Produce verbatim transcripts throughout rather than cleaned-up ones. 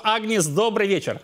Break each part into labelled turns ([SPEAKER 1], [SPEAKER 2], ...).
[SPEAKER 1] Агнес, добрый вечер.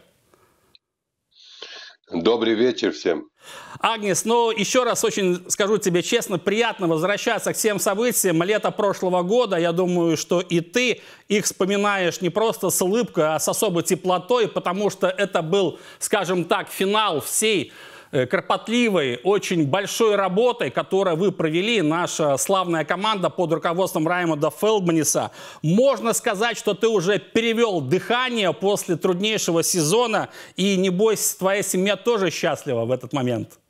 [SPEAKER 2] Добрый вечер всем.
[SPEAKER 1] Агнес, ну еще раз очень скажу тебе честно, приятно возвращаться к всем событиям лета прошлого года. Я думаю, что и ты их вспоминаешь не просто с улыбкой, а с особой теплотой, потому что это был, скажем так, финал всей кропотливой, очень большой работой, которую вы провели, наша славная команда под руководством Раймонда Фелдманиса. Можно сказать, что ты уже перевел дыхание после труднейшего сезона, и, небось, твоя семья тоже счастлива в этот момент.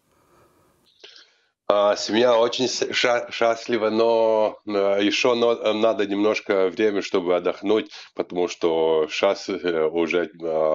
[SPEAKER 2] А, семья очень счастлива, но еще надо немножко времени, чтобы отдохнуть, потому что сейчас уже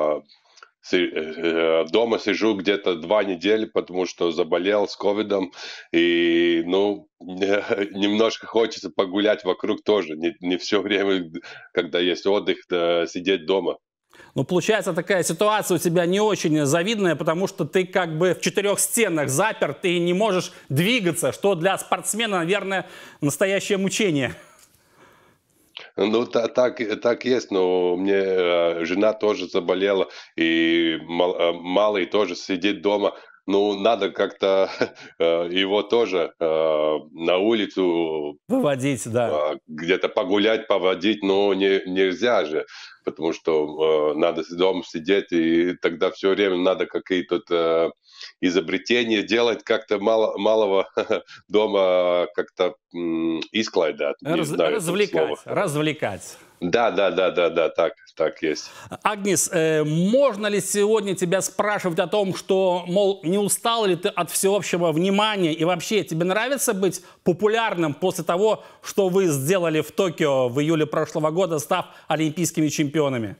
[SPEAKER 2] дома сижу где-то два недели, потому что заболел с ковидом, и, ну, немножко хочется погулять вокруг тоже. Не, не все время, когда есть отдых, сидеть дома.
[SPEAKER 1] Ну, получается, такая ситуация у тебя не очень завидная, потому что ты как бы в четырех стенах заперт, ты не можешь двигаться, что для спортсмена, наверное, настоящее мучение.
[SPEAKER 2] Ну, так, так есть, но мне жена тоже заболела, и малый тоже сидит дома. Ну, надо как-то его тоже на улицу
[SPEAKER 1] выводить, да.
[SPEAKER 2] Где-то погулять, поводить, но не, нельзя же, потому что надо дома сидеть, и тогда все время надо какие-то изобретения делать, как-то мало, малого дома как-то изкладывать.
[SPEAKER 1] Раз, развлекать, развлекать.
[SPEAKER 2] Да, да, да, да, да, так, так есть.
[SPEAKER 1] Агнес, э, можно ли сегодня тебя спрашивать о том, что, мол, не устал ли ты от всеобщего внимания и вообще тебе нравится быть популярным после того, что вы сделали в Токио в июле прошлого года, став олимпийскими чемпионами?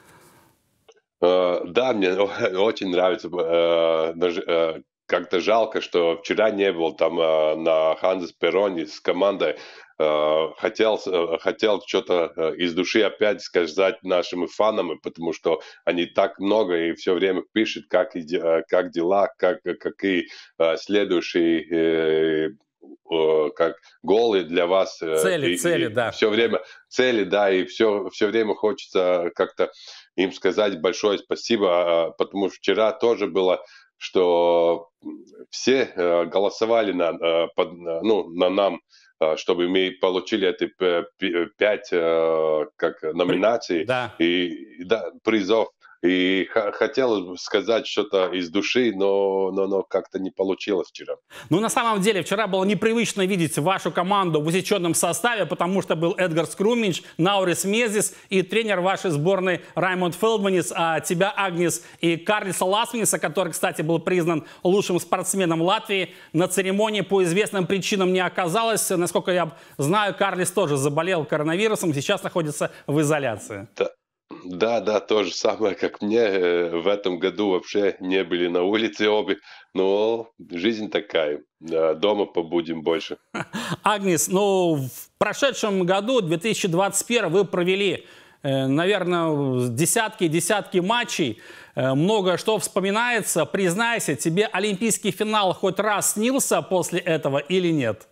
[SPEAKER 2] Uh, да, мне очень нравится. Uh, uh, как-то жалко, что вчера не был там uh, на Ханзас перроне с командой. Uh, хотел, uh, хотел что-то uh, из души опять сказать нашим фанам, потому что они так много и все время пишут, как, uh, как дела, как, какие uh, следующие uh, как голы для вас.
[SPEAKER 1] Цели,
[SPEAKER 2] и,
[SPEAKER 1] цели,
[SPEAKER 2] и
[SPEAKER 1] да.
[SPEAKER 2] Все время цели, да, и все, все время хочется как-то им сказать большое спасибо, потому что вчера тоже было, что все голосовали на, ну, на нам, чтобы мы получили эти пять как, номинаций
[SPEAKER 1] да.
[SPEAKER 2] и да, призов. И хотел сказать что-то из души, но, но, но как-то не получилось вчера.
[SPEAKER 1] Ну, на самом деле, вчера было непривычно видеть вашу команду в усеченном составе, потому что был Эдгар Скруминч, Наурис Мезис и тренер вашей сборной Раймонд Фелдманис, а тебя, Агнес, и Карлиса Ласманиса, который, кстати, был признан лучшим спортсменом Латвии, на церемонии по известным причинам не оказалось. Насколько я знаю, Карлис тоже заболел коронавирусом, сейчас находится в изоляции.
[SPEAKER 2] Да. Да, да, то же самое, как мне. В этом году вообще не были на улице обе, но жизнь такая. Дома побудем больше.
[SPEAKER 1] Агнес, ну, в прошедшем году, две тысячи двадцать первом, вы провели, наверное, десятки и десятки матчей. Много что вспоминается. Признайся, тебе олимпийский финал хоть раз снился после этого или нет?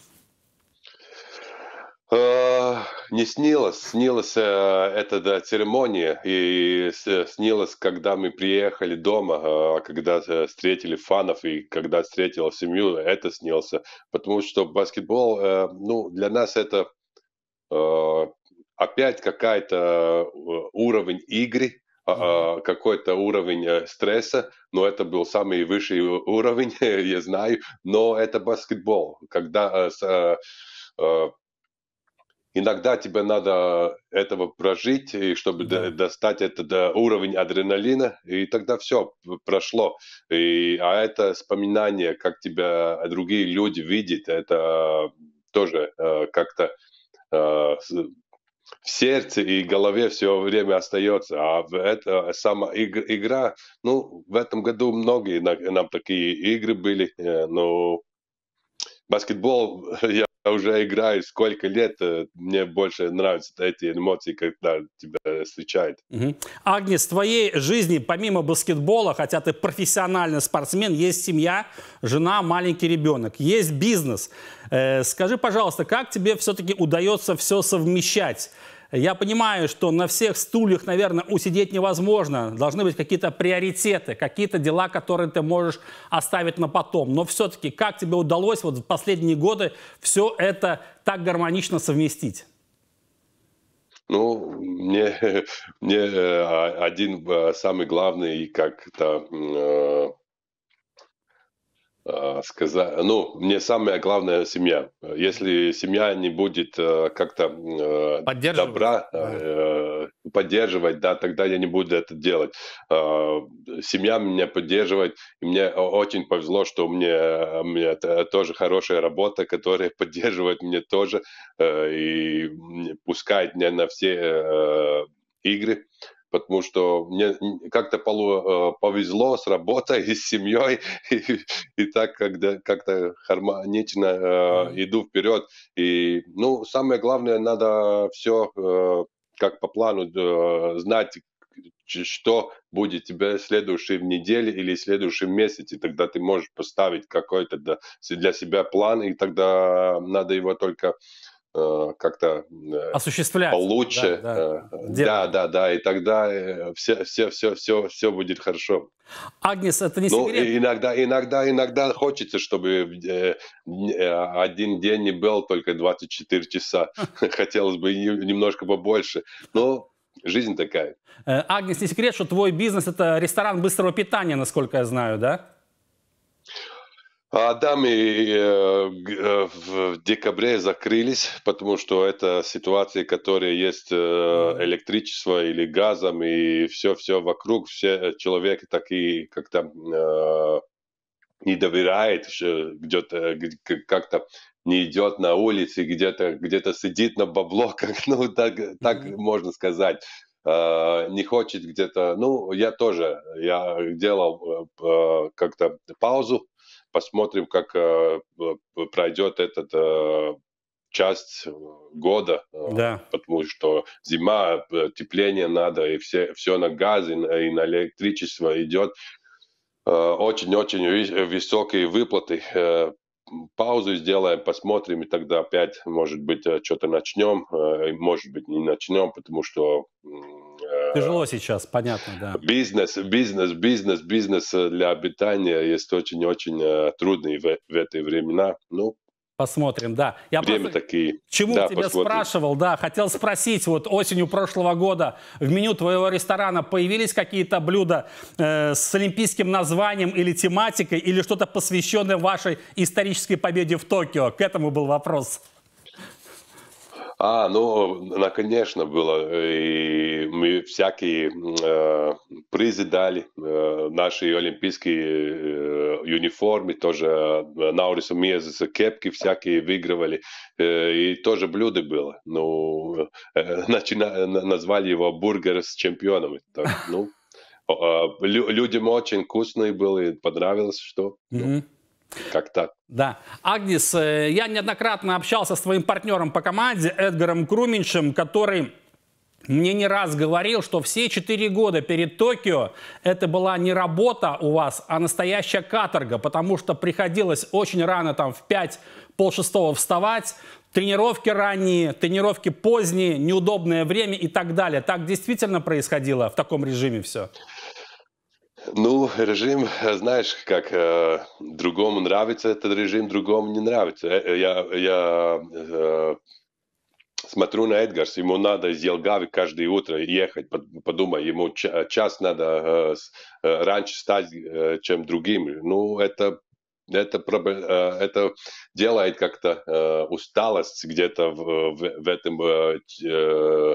[SPEAKER 2] Не снилось, снилась э, эта да, церемония, и снилось, когда мы приехали дома, э, когда встретили фанов и когда встретила семью, это снился, потому что баскетбол, э, ну, для нас это э, опять какая-то уровень игры, mm-hmm. какой-то уровень стресса, но это был самый высший уровень, я знаю, но это баскетбол, когда э, э, иногда тебе надо этого прожить, и чтобы да. достать этот да, уровень адреналина, и тогда все прошло. И, а это вспоминание, как тебя другие люди видят, это тоже э, как-то э, в сердце и голове все время остается. А это сама игра, ну, в этом году многие нам такие игры были, но баскетбол я уже играю сколько лет, мне больше нравятся эти эмоции, когда тебя встречают.
[SPEAKER 1] Угу. Агнес, в твоей жизни помимо баскетбола, хотя ты профессиональный спортсмен, есть семья, жена, маленький ребенок, есть бизнес. Э, скажи, пожалуйста, как тебе все-таки удается все совмещать? Я понимаю, что на всех стульях, наверное, усидеть невозможно. Должны быть какие-то приоритеты, какие-то дела, которые ты можешь оставить на потом. Но все-таки, как тебе удалось вот в последние годы все это так гармонично совместить?
[SPEAKER 2] Ну, мне, мне э, один э, самый главный, как-то э, а, сказа ну, мне самое главное — семья. Если семья не будет, э, как-то, э,
[SPEAKER 1] Поддерживать?
[SPEAKER 2] добра,
[SPEAKER 1] Да.
[SPEAKER 2] э, поддерживать, да, тогда я не буду это делать. А, Семья меня поддерживает, и мне о очень повезло, что у меня у меня т тоже хорошая работа, которая поддерживает меня тоже, э, и м, пускает меня на все, э, игры. Потому что мне н как-то полу э, повезло с работой и с семьей, и и так, когда как-то гармонично, э,
[SPEAKER 1] Мгм.
[SPEAKER 2] иду вперед. И, ну, самое главное, надо все как по плану, д знать, ч что будет тебе следующей в неделе или следующем месяце. Тогда ты можешь поставить какой-то, да, с для себя план, и тогда надо его только, э, как-то, э,
[SPEAKER 1] Осуществлять. Да,
[SPEAKER 2] получше.
[SPEAKER 1] да,
[SPEAKER 2] Э,
[SPEAKER 1] делать.
[SPEAKER 2] да, да, да, и тогда, э, все все все все всё будет хорошо.
[SPEAKER 1] Агнес, это не
[SPEAKER 2] Ну,
[SPEAKER 1] секрет.
[SPEAKER 2] и иногда иногда иногда хочется, чтобы, э, н э, один день не был только двадцать четыре часа. Хотелось бы и немножко побольше, но жизнь такая.
[SPEAKER 1] Э, Агнес, не секрет, что твой бизнес — это ресторан быстрого питания, насколько я знаю, да?
[SPEAKER 2] А, да, мы, э, г э, в декабре закрылись, потому что это ситуации, которые есть, э,
[SPEAKER 1] Мгм.
[SPEAKER 2] электричество или газом, и все все вокруг, все э, человек такие как-то, э, не доверяет, ш где-то г к как-то не идет на улице, где-то где-то сидит на бабло, как, ну, так так
[SPEAKER 1] Мгм.
[SPEAKER 2] можно сказать. А, не хочет где-то, ну, я тоже, я делал, э, п как-то паузу, посмотрим, как, э, п п пройдет этот, э, часть, э, года, э,
[SPEAKER 1] Да.
[SPEAKER 2] потому что зима, п тепление надо, и все все на газ, и на и на электричество идет. Э, очень-очень вис высокие выплаты. Э, м, паузу сделаем, посмотрим, и тогда опять, может быть, что то начнем, э, может быть, не начнем, потому что, м, э,
[SPEAKER 1] Тяжело сейчас, понятно, да.
[SPEAKER 2] бизнес бизнес бизнес бизнес, э, для обитания есть очень-очень, э, трудный в в эти времена. Ну,
[SPEAKER 1] Посмотрим, да. Я
[SPEAKER 2] время
[SPEAKER 1] просто
[SPEAKER 2] такие.
[SPEAKER 1] к чему
[SPEAKER 2] Да,
[SPEAKER 1] тебя
[SPEAKER 2] посмотрим.
[SPEAKER 1] спрашивал, да, хотел спросить, вот осенью прошлого года в меню твоего ресторана появились какие-то блюда э, с олимпийским названием или тематикой, или что-то посвященное вашей исторической победе в Токио? К этому был вопрос.
[SPEAKER 2] А, ну, на конечно, было. И мы всякие, м, э, призы дали. Э, наши олимпийские, э, униформы тоже, э, Наурису Миезеса кепки всякие выигрывали. Э, и тоже блюдо было. Ну, э, начина на назвали его "бургер с чемпионами". Так, ну, о а, лю людям очень вкусный был и понравилось, что, ну,
[SPEAKER 1] Мгм.
[SPEAKER 2] как так.
[SPEAKER 1] Да. Агнес, э, я неоднократно общался с твоим партнером по команде Эдгаром Круменьшем, который мне не раз говорил, что все четыре года перед Токио это была не работа у вас, а настоящая каторга, потому что приходилось очень рано, там в пять, полшестого вставать, тренировки ранние, тренировки поздние, неудобное время и так далее. Так действительно происходило в таком режиме все?
[SPEAKER 2] Ну, режим, э, знаешь, как, э, другому нравится этот режим, другому не нравится. Э, э, я я, э, смотрю на Эдгарс, ему надо из Елгавы каждое утро ехать. Под подумай, ему ча час надо, э, с э, раньше встать, э, чем другим. Ну, это это пробл э, это делает как-то, э, усталость где-то в в в этом, э, ч э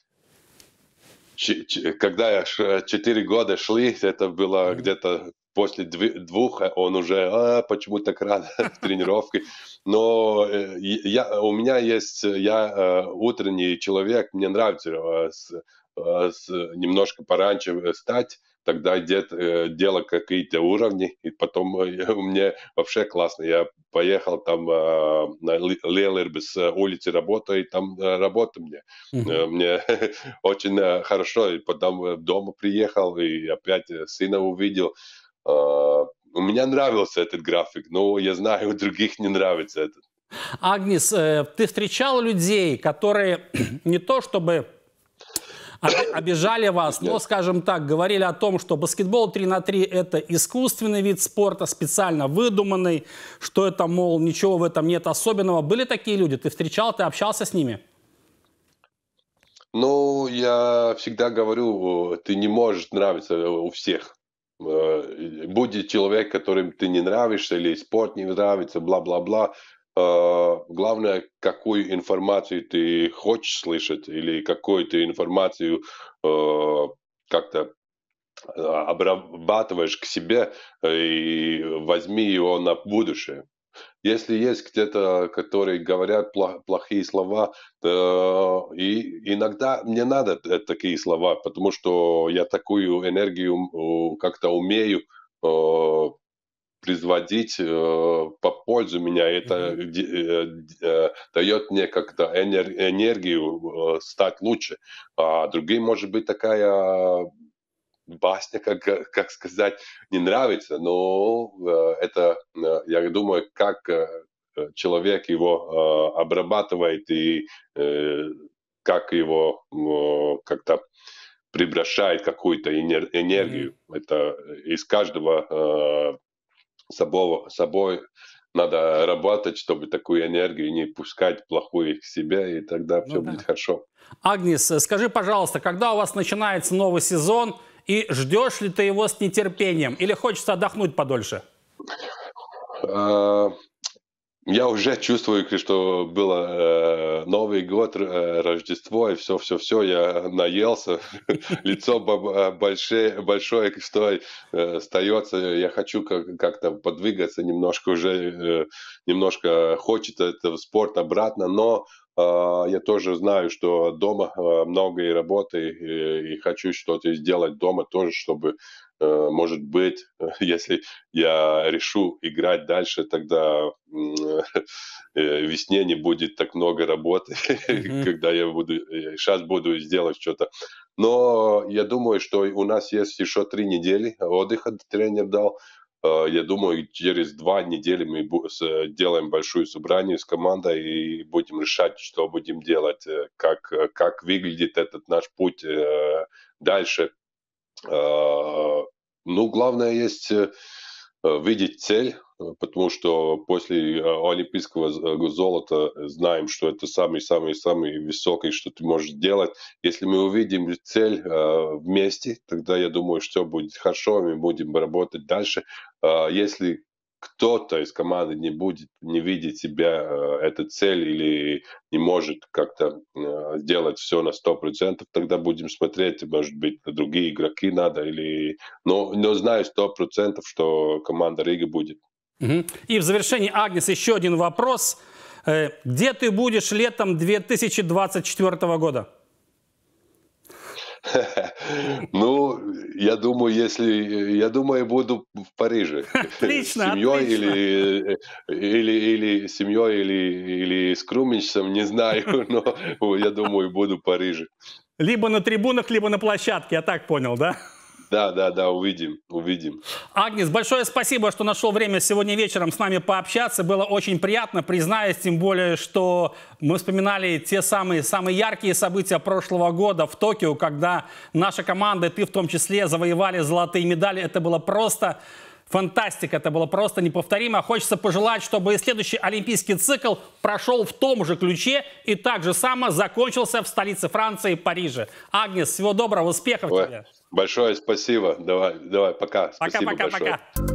[SPEAKER 2] Ч ч когда я ш четыре года шли, это было
[SPEAKER 1] Мгм.
[SPEAKER 2] где-то после две двух, э, он уже: "А, почему так рано в тренировке?" Но, э, и я у меня есть, э, я, э, утренний человек, мне нравится, э, с э, с немножко пораньше, э, встать, тогда дет э, делать какие-то уровни, и потом, э, мне вообще классно. Я поехал там, а, на Ли Лиелербес улице работаю, и там, э, работа мне.
[SPEAKER 1] Мгм.
[SPEAKER 2] Э, мне очень, э, хорошо. И потом, э, дома приехал и опять, э, сына увидел. А, у меня нравился этот график, но я знаю, у других не нравится это.
[SPEAKER 1] Агнес, э, ты встречал людей, которые не то чтобы обижали вас, но, скажем так, говорили о том, что баскетбол три на три это искусственный вид спорта, специально выдуманный, что это, мол, ничего в этом нет особенного. Были такие люди? Ты встречал, ты общался с ними?
[SPEAKER 2] Ну, я всегда говорю, ты не можешь нравиться у всех. Будет человек, которым ты не нравишься, или спорт не нравится, бла-бла-бла. Главное, какую информацию ты хочешь слышать, или какую ты информацию как-то обрабатываешь к себе, и возьми его на будущее. Если есть где-то, которые говорят плохие слова, то и иногда мне надо такие слова, потому что я такую энергию как-то умею производить по пользу меня. Это mm-hmm. дает мне как-то энергию стать лучше. А другим, может быть, такая басня, как, как сказать, не нравится, но это, я думаю, как человек его обрабатывает и как его как-то превращает какую-то энергию. Mm-hmm. Это из каждого собой, собой надо работать, чтобы такую энергию не пускать плохую к себе, и тогда ну, все да. будет хорошо.
[SPEAKER 1] Агнес, скажи, пожалуйста, когда у вас начинается новый сезон, и ждешь ли ты его с нетерпением, или хочется отдохнуть подольше?
[SPEAKER 2] Я уже чувствую, что было Новый год, Рождество, и все-все-все, я наелся, лицо большое, большое, что остается, я хочу как-то подвигаться немножко, уже немножко хочется этого спорта обратно, но я тоже знаю, что дома много и работы, и хочу что-то сделать дома тоже, чтобы, может быть, если я решу играть дальше, тогда весне не будет так много работы, mm-hmm. когда я буду, сейчас буду сделать что-то. Но я думаю, что у нас есть еще три недели отдыха, тренер дал. Я думаю, через два недели мы сделаем большое собрание с командой и будем решать, что будем делать, как, как выглядит этот наш путь дальше. Ну, главное есть видеть цель, потому что после олимпийского золота знаем, что это самый-самый-самый высокий, что ты можешь делать. Если мы увидим цель вместе, тогда я думаю, что будет хорошо, мы будем работать дальше. Если кто-то из команды не будет, не видит себя эту цель или не может как-то сделать все на сто процентов, тогда будем смотреть, может быть, другие игроки надо. Или... Но, но знаю сто процентов, что команда Рига будет.
[SPEAKER 1] Угу. И в завершении, Агнес, еще один вопрос. Где ты будешь летом две тысячи двадцать четвёртого года?
[SPEAKER 2] Ну, я думаю, если я думаю, буду в Париже.
[SPEAKER 1] Отлично,
[SPEAKER 2] семьей
[SPEAKER 1] отлично.
[SPEAKER 2] Или, или, или семьей, или, или с Крумичем, не знаю, но я думаю, буду в Париже.
[SPEAKER 1] Либо на трибунах, либо на площадке, я так понял, да?
[SPEAKER 2] Да, да, да, увидим, увидим.
[SPEAKER 1] Агнес, большое спасибо, что нашел время сегодня вечером с нами пообщаться. Было очень приятно, признаюсь, тем более, что мы вспоминали те самые, самые яркие события прошлого года в Токио, когда наша команда, и ты в том числе, завоевали золотые медали. Это было просто фантастика, это было просто неповторимо. Хочется пожелать, чтобы и следующий олимпийский цикл прошел в том же ключе и так же само закончился в столице Франции, Париже. Агнес, всего доброго, успехов
[SPEAKER 2] Ой,
[SPEAKER 1] тебе.
[SPEAKER 2] Большое спасибо. Давай, давай, пока.
[SPEAKER 1] Пока-пока-пока.